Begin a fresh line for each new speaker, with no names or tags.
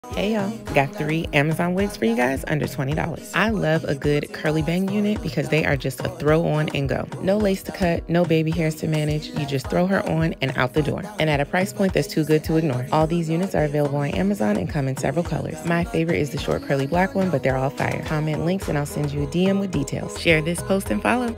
Hey y'all, got 3 Amazon wigs for you guys under $20. I love a good curly bang unit because they are just a throw on and go. No lace to cut, no baby hairs to manage, you just throw her on and out the door. And at a price point that's too good to ignore. All these units are available on Amazon and come in several colors. My favorite is the short curly black one, but they're all fire. Comment links and I'll send you a DM with details. Share this post and follow.